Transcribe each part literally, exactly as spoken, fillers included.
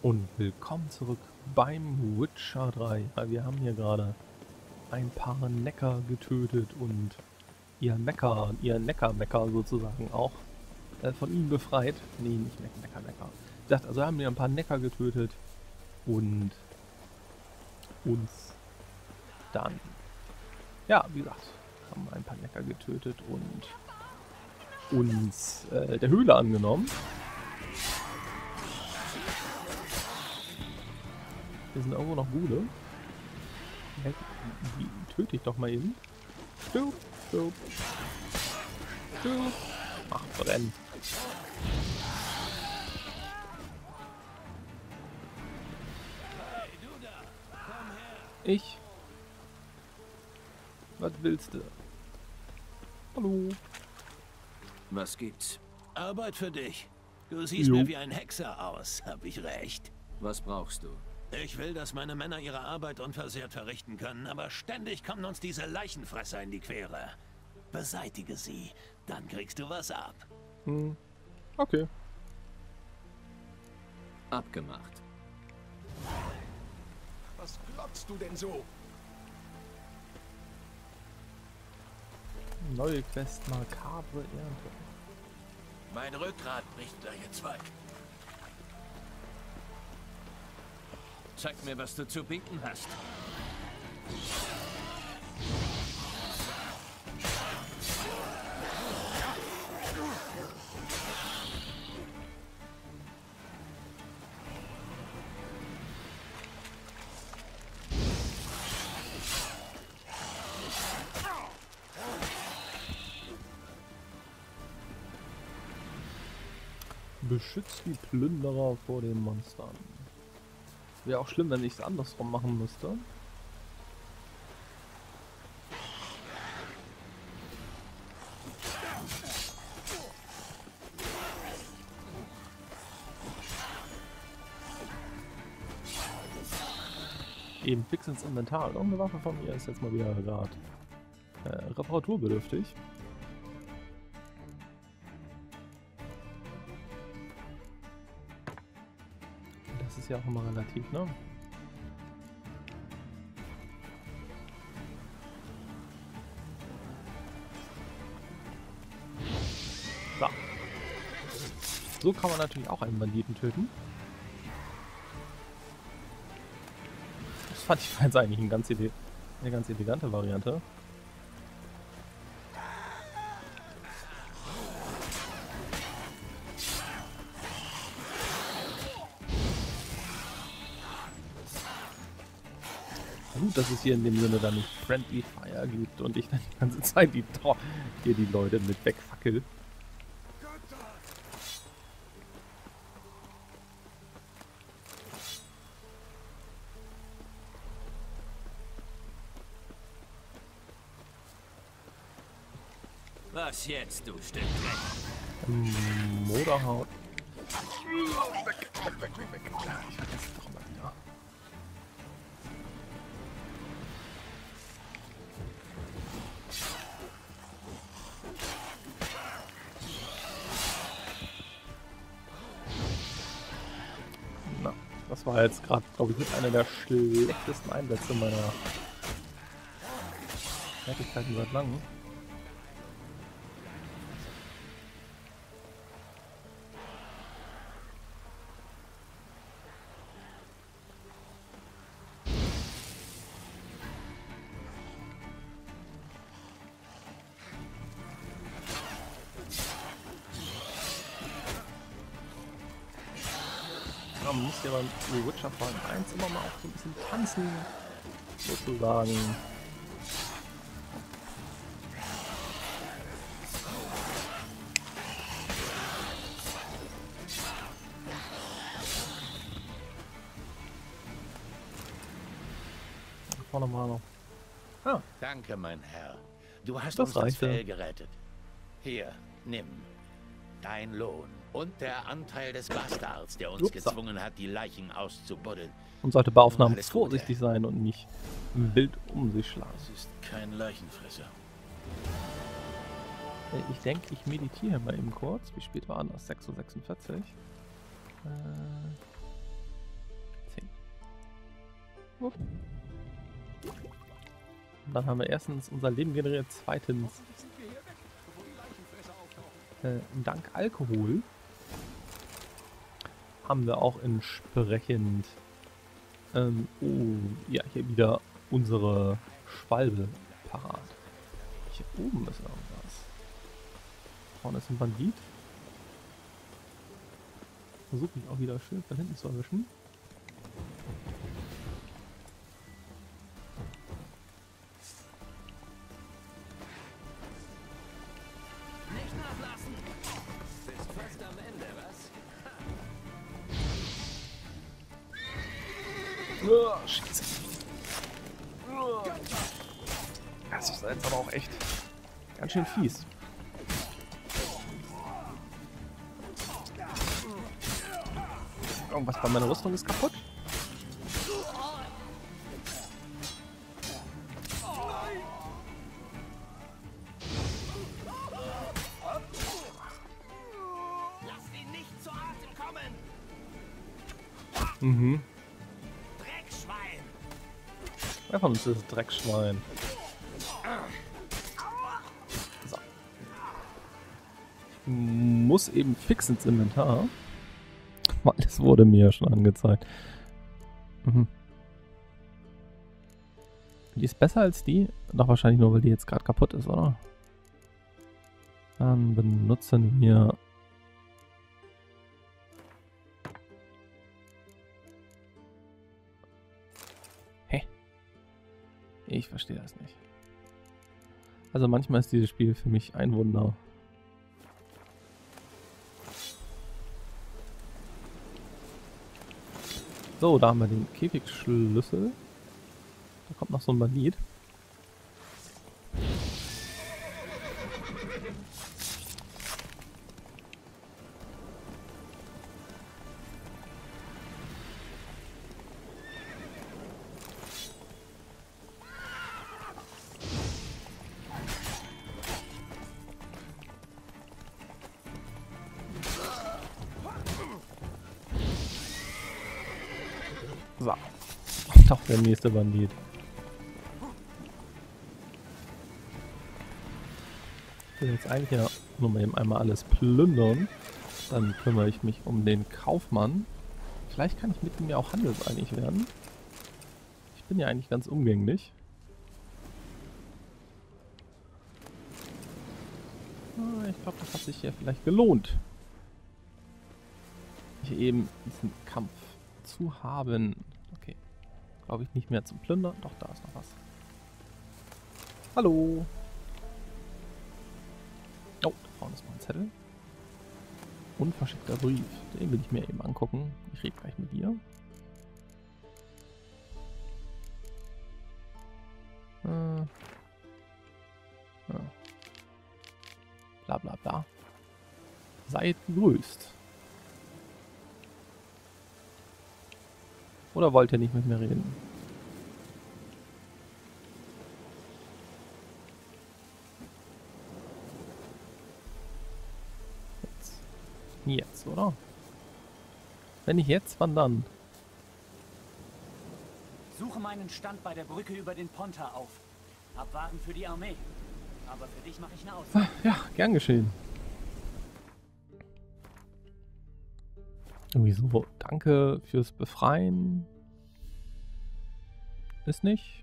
Und willkommen zurück beim Witcher drei. Wir haben hier gerade ein paar Necker getötet und ihr Mecker, ihr Necker-Mecker sozusagen auch äh, von ihnen befreit. Nee, nicht Necker, Necker, Necker. Ich dachte, also haben wir ein paar Necker getötet und uns dann, ja, wie gesagt, haben ein paar Necker getötet und uns äh, der Höhle angenommen. Hier sind irgendwo noch Bude. Hey, die töte ich doch mal eben. Stirb, stirb, stirb. Ach, brennen. Ich? Was willst du? Hallo? Was gibt's? Arbeit für dich. Du siehst Jo. mir wie ein Hexer aus, hab ich recht. Was brauchst du? Ich will, dass meine Männer ihre Arbeit unversehrt verrichten können, aber ständig kommen uns diese Leichenfresser in die Quere. Beseitige sie, dann kriegst du was ab. Hm. Okay. Abgemacht. Was glotzt du denn so? Neue Quest, makabre Ernte. Mein Rückgrat bricht gleich in zwei. Zeig mir, was du zu bieten hast. Beschützt die Plünderer vor den Monstern. Wäre auch schlimm, wenn ich es andersrum machen müsste. Eben fix ins Inventar. Irgendeine Waffe von mir ist jetzt mal wieder gerade äh, reparaturbedürftig. Das ist ja auch immer relativ, ne? So. So kann man natürlich auch einen Banditen töten. Das fand ich jetzt eigentlich eine ganz, ele eine ganz elegante Variante. Gut, dass es hier in dem Sinne dann nicht Friendly Fire gibt und ich dann die ganze Zeit die Tor hier die Leute mit wegfackel. Was jetzt, du Stück Dreck? Moderhaut. Weg, weg, weg, weg, weg. Ich vergesse es doch immer wieder. Na, das war jetzt gerade, glaube ich, mit einer der schlechtesten Einsätze meiner Fertigkeiten seit langem. Man muss ja beim The Witcher vor allem eins immer mal auch so ein bisschen tanzen, sozusagen. Da vorne mal noch. Ah, Danke, mein Herr. Du hast Das uns das reichte. Fell gerettet. Hier, nimm. Dein Lohn. Und der Anteil des Bastards, der uns Upsa. gezwungen hat, die Leichen auszubuddeln. und sollte bei Aufnahmen Alles Gute. vorsichtig sein und nicht wild um sich schlagen. Das ist kein Leichenfresser. Äh, Ich denke, ich meditiere mal eben kurz. Wie spät war das? sechs Uhr sechsundvierzig. Äh, Und dann haben wir erstens unser Leben generiert, zweitens äh, dank Alkohol haben wir auch entsprechend ähm, oh, ja, hier wieder unsere Schwalbe parat. Hier oben ist irgendwas. Vorne ist ein Bandit. Versuche ich auch wieder schön von hinten zu erwischen. Nicht nachlassen. Bist fast am Ende, was? Oh, Scheiße. Das ist jetzt aber auch echt ganz schön fies. Irgendwas bei meiner Rüstung ist kaputt. Lass ihn nicht zu Atem kommen. Mhm. Dreckschwein. Wer von uns ist das Dreckschwein? So. Ich muss eben fix ins Inventar. Weil es wurde mir ja schon angezeigt. Mhm. Die ist besser als die? Doch wahrscheinlich nur, weil die jetzt gerade kaputt ist, oder? Dann benutzen wir... Hä? Ich verstehe das nicht. Also manchmal ist dieses Spiel für mich ein Wunder. So, da haben wir den Käfigschlüssel. Da kommt noch so ein Bandit. So. Doch, der nächste Bandit. Ich will jetzt eigentlich ja nur mal eben einmal alles plündern. Dann kümmere ich mich um den Kaufmann. Vielleicht kann ich mit ihm ja auch handelseinig werden. Ich bin ja eigentlich ganz umgänglich. Ah, ich glaube, das hat sich hier vielleicht gelohnt. Hier eben diesen Kampf zu haben. Okay. Glaube ich nicht mehr zum Plündern. Doch, da ist noch was. Hallo. Oh, da vorne ist noch ein Zettel. Unverschickter Brief. Den will ich mir eben angucken. Ich rede gleich mit dir. Äh. Ja. Bla bla bla. Seid gegrüßt. Oder wollt ihr nicht mit mir reden? Jetzt. Jetzt, oder? Wenn nicht jetzt, wann dann? Suche meinen Stand bei der Brücke über den Ponta auf. Hab Waren für die Armee. Aber für dich mache ich eine Ausnahme. Ja, gern geschehen. Irgendwie so, danke fürs Befreien. Ist nicht?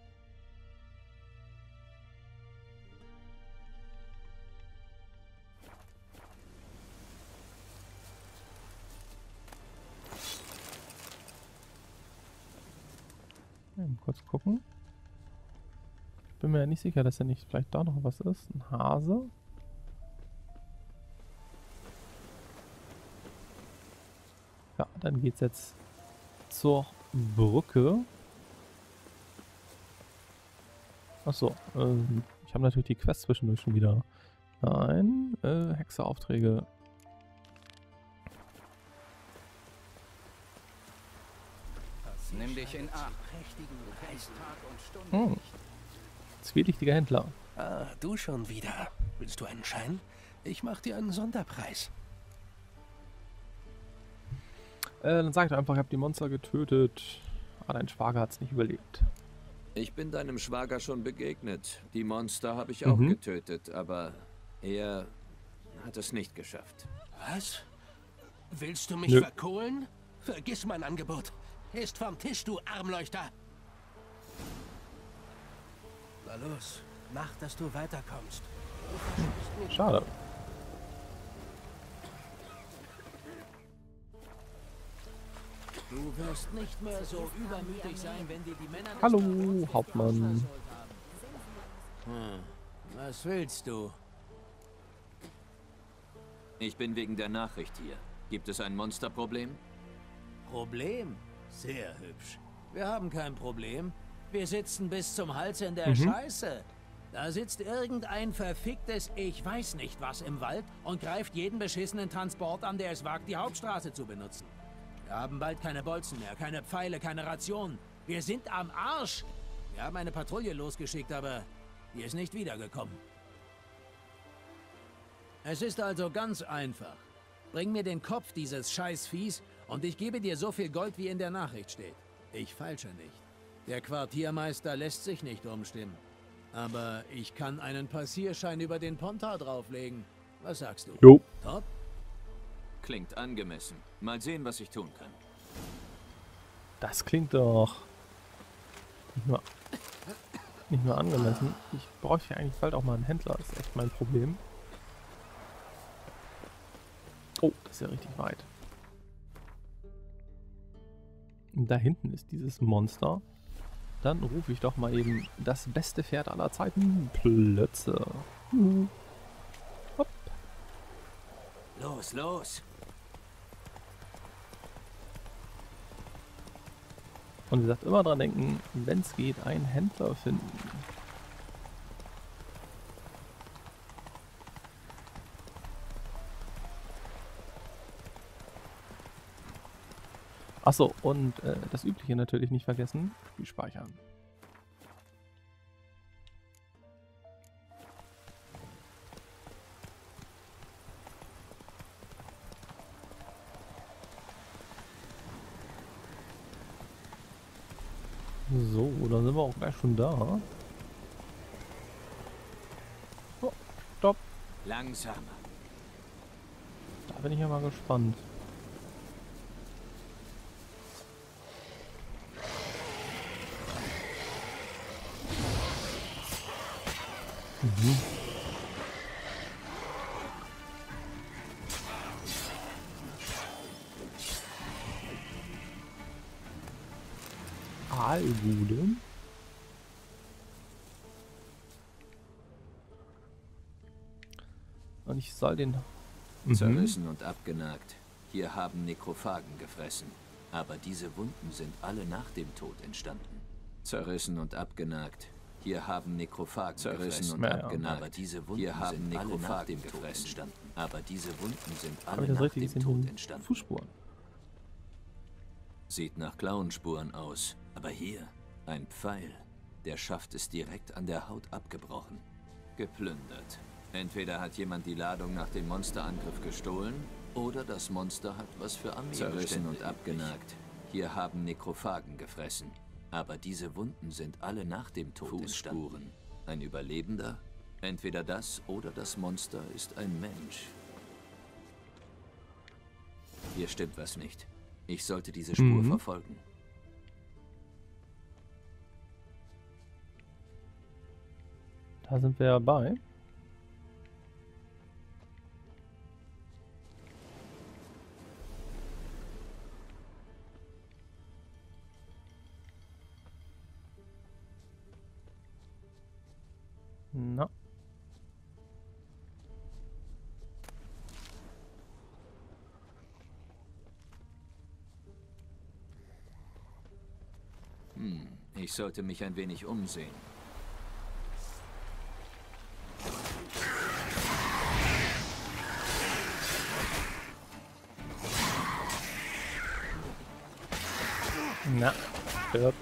Ja, mal kurz gucken. Bin mir ja nicht sicher, dass ja nicht vielleicht da noch was ist. Ein Hase. Ja, dann geht's jetzt zur Brücke. Achso, ähm, ich habe natürlich die Quest zwischendurch schon wieder. Nein, äh, Hexeraufträge. Nimm dich in Acht. Hm. Zwielichtiger Händler. Ah, du schon wieder. Willst du einen Schein? Ich mach dir einen Sonderpreis. Äh, dann sagt er einfach, ich habe die Monster getötet. Aber dein Schwager hat's nicht überlebt. Ich bin deinem Schwager schon begegnet. Die Monster habe ich auch Mhm. getötet, aber er hat es nicht geschafft. Was? Willst du mich Nö. verkohlen? Vergiss mein Angebot. Ist vom Tisch, du Armleuchter. Na los, mach, dass du weiterkommst. Du versprichst mir Schade. Du wirst nicht mehr so übermütig sein, wenn dir die Männer... des Hallo, Barock Hauptmann. ausgeholt haben. Hm, was willst du? Ich bin wegen der Nachricht hier. Gibt es ein Monsterproblem? Problem? Sehr hübsch. Wir haben kein Problem. Wir sitzen bis zum Hals in der Mhm. Scheiße. Da sitzt irgendein verficktes Ich weiß nicht was im Wald und greift jeden beschissenen Transport an, der es wagt, die Hauptstraße zu benutzen. Wir haben bald keine Bolzen mehr, keine Pfeile, keine Rationen. Wir sind am Arsch. Wir haben eine Patrouille losgeschickt, aber die ist nicht wiedergekommen. Es ist also ganz einfach. Bring mir den Kopf dieses Scheißviehs und ich gebe dir so viel Gold, wie in der Nachricht steht. Ich falsche nicht. Der Quartiermeister lässt sich nicht umstimmen. Aber ich kann einen Passierschein über den Pontar drauflegen. Was sagst du? Jo. Top? Klingt angemessen. Mal sehen, was ich tun kann. Das klingt doch nicht nur, nicht nur angemessen. Ich bräuchte eigentlich bald auch mal einen Händler. Das ist echt mein Problem. Oh, das ist ja richtig weit. Und da hinten ist dieses Monster. Dann rufe ich doch mal eben das beste Pferd aller Zeiten. Plötze. Juhu. Hopp. Los, los! Und wie gesagt, immer dran denken, wenn es geht, einen Händler finden. Achso, und äh, das Übliche natürlich nicht vergessen, Spiel speichern. So, dann sind wir auch gleich schon da. Oh, stopp. Langsamer. Da bin ich ja mal gespannt. Mhm. Aalgude. Und ich soll den... Mhm. Zerrissen und abgenagt. Hier haben Nekrophagen gefressen. Aber diese Wunden sind alle nach dem Tod entstanden. Zerrissen und abgenagt. Hier haben Nekrophagen zerrissen und Ja, ja. abgenagt. Aber diese Wunden Hier haben sind alle nach dem Tod entstanden. Aber diese Wunden sind Habe alle ich das nach richtig dem gesehen? Tod Hier entstanden. Fußspuren. Sieht nach Klauenspuren aus. Aber hier, ein Pfeil. Der Schaft ist direkt an der Haut abgebrochen. Geplündert. Entweder hat jemand die Ladung nach dem Monsterangriff gestohlen, oder das Monster hat was für Armee zerrissen und abgenagt. Hier haben Nekrophagen gefressen. Aber diese Wunden sind alle nach dem Tod entstanden. Ein Überlebender? Entweder das oder das Monster ist ein Mensch. Hier stimmt was nicht. Ich sollte diese Spur Mhm. verfolgen. Da sind wir ja bei. Na. Hm, ich sollte mich ein wenig umsehen. Na. Stirb.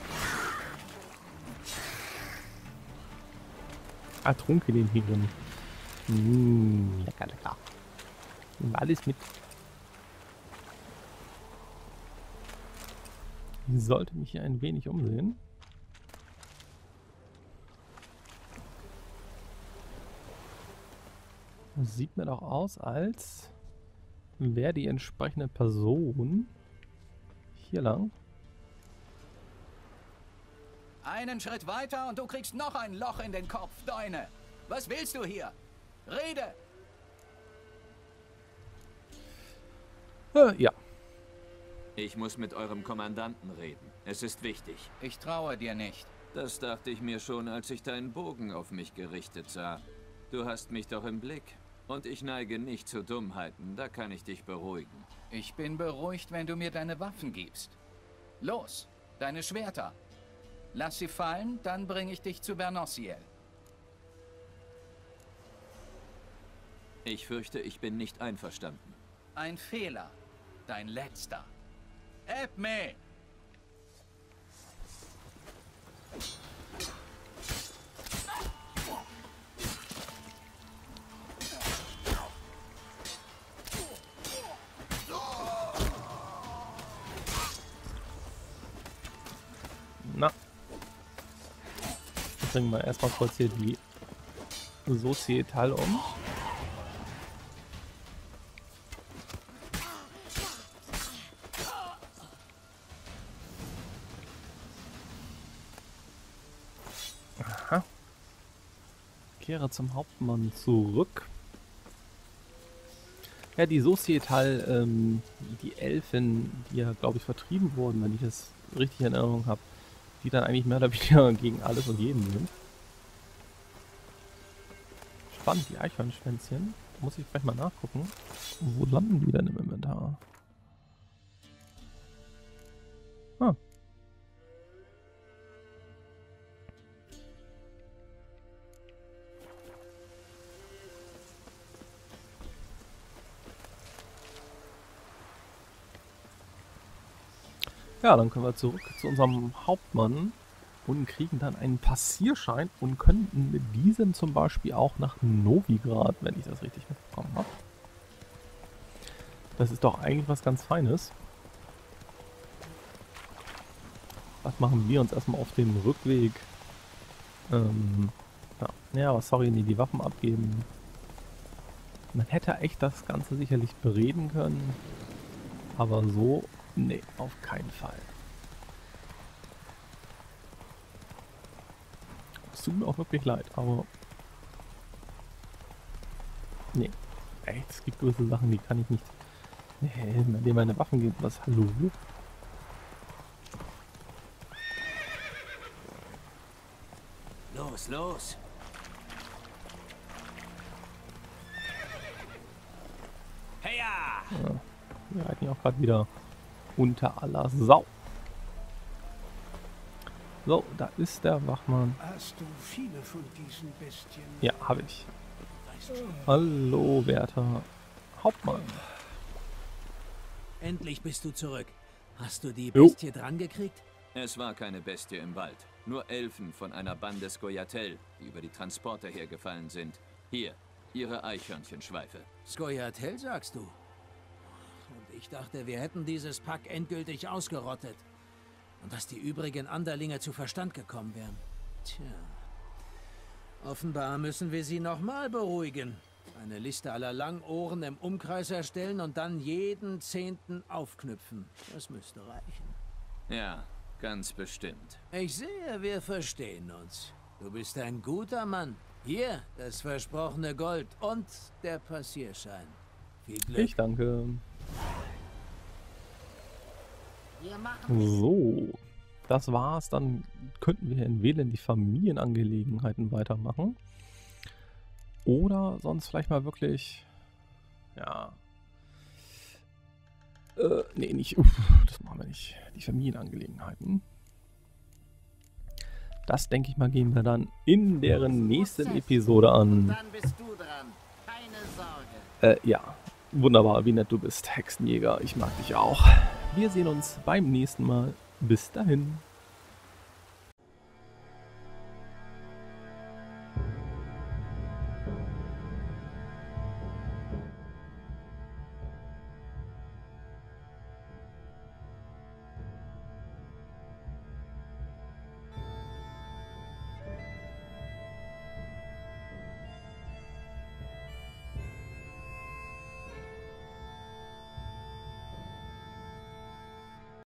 Ah, trunke den hier drin. Mmh, lecker, lecker. Nimm alles mit. Ich sollte mich hier ein wenig umsehen. Das sieht mir doch aus, als wäre die entsprechende Person hier lang. Einen Schritt weiter und du kriegst noch ein Loch in den Kopf, Deune. Was willst du hier? Rede! Äh, ja. Ich muss mit eurem Kommandanten reden. Es ist wichtig. Ich traue dir nicht. Das dachte ich mir schon, als ich deinen Bogen auf mich gerichtet sah. Du hast mich doch im Blick. Und ich neige nicht zu Dummheiten. Da kann ich dich beruhigen. Ich bin beruhigt, wenn du mir deine Waffen gibst. Los, deine Schwerter. Lass sie fallen, dann bringe ich dich zu Bernossiel. Ich fürchte, ich bin nicht einverstanden. Ein Fehler. Dein letzter. Edme! Na. Bringen wir erstmal kurz hier die Societal um. Aha. Kehre zum Hauptmann zurück. Ja, die Societal, ähm, die Elfen, die ja, glaube ich, vertrieben wurden, wenn ich das richtig in Erinnerung habe, die dann eigentlich mehr oder weniger gegen alles und jeden sind. Spannend, die Eichhörnschwänzchen. Muss ich gleich mal nachgucken. Wo landen die denn im Inventar? Ah. Ja, dann können wir zurück zu unserem Hauptmann und kriegen dann einen Passierschein und könnten mit diesem zum Beispiel auch nach Novigrad, wenn ich das richtig mitbekommen habe. Das ist doch eigentlich was ganz Feines. Was machen wir uns erstmal auf dem Rückweg? Ähm, ja, ja, aber sorry, nee, die Waffen abgeben. Man hätte echt das Ganze sicherlich bereden können, aber so... Nee, auf keinen Fall. Es tut mir auch wirklich leid, aber... Nee. Echt, es gibt gewisse Sachen, die kann ich nicht... Nee, wenn dir meine Waffen gibt, was? Hallo? Los, los! Heya! Ja, wir reiten ja auch gerade wieder unter aller Sau. So, da ist der Wachmann. Hast du viele von diesen Bestien? Ja, habe ich. Hallo, werter Hauptmann. Endlich bist du zurück. Hast du die Jo. Bestie dran gekriegt? Es war keine Bestie im Wald. Nur Elfen von einer Bande Scoia'tael, die über die Transporter hergefallen sind. Hier, ihre Eichhörnchenschweife. Scoia'tael, sagst du? Und ich dachte, wir hätten dieses Pack endgültig ausgerottet. Und dass die übrigen Anderlinge zu Verstand gekommen wären. Tja. Offenbar müssen wir sie nochmal beruhigen. Eine Liste aller Langohren im Umkreis erstellen und dann jeden Zehnten aufknüpfen. Das müsste reichen. Ja, ganz bestimmt. Ich sehe, wir verstehen uns. Du bist ein guter Mann. Hier, das versprochene Gold und der Passierschein. Viel Glück. Ich danke. So, das war's. Dann könnten wir in Velen die Familienangelegenheiten weitermachen. Oder sonst vielleicht mal wirklich, ja, äh, nee, nicht, uff, das machen wir nicht, die Familienangelegenheiten. Das, denke ich mal, gehen wir dann in deren nächsten Episode an. Dann bist du dran. Keine Sorge. Äh, ja, wunderbar, wie nett du bist, Hexenjäger, ich mag dich auch. Wir sehen uns beim nächsten Mal. Bis dahin.